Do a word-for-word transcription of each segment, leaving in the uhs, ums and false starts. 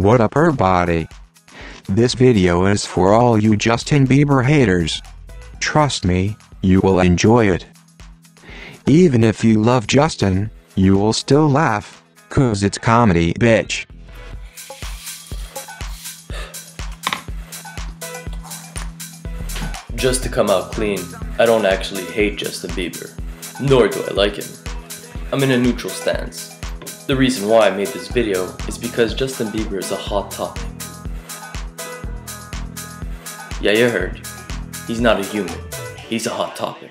What up everybody? This video is for all you Justin Bieber haters. Trust me, you will enjoy it. Even if you love Justin, you will still laugh, cause it's comedy, bitch. Just to come out clean, I don't actually hate Justin Bieber, nor do I like him. I'm in a neutral stance. The reason why I made this video is because Justin Bieber is a hot topic. Yeah, you heard. He's not a human. He's a hot topic.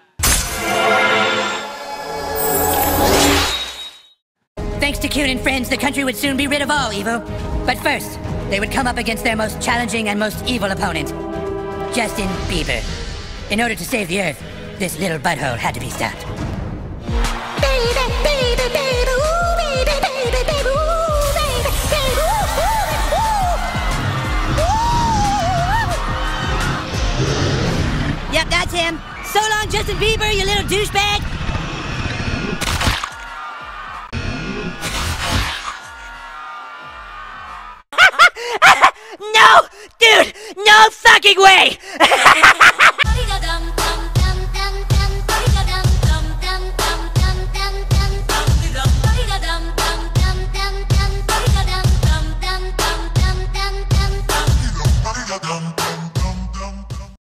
Thanks to Cute and friends, the country would soon be rid of all evil. But first, they would come up against their most challenging and most evil opponent, Justin Bieber. In order to save the earth, this little butthole had to be stopped. Baby, baby, baby, ooh, baby, baby, baby, ooh, baby, baby, ooh, ooh, ooh. Yep, that's him. So long, Justin Bieber, you little douchebag. No! Dude! No fucking way!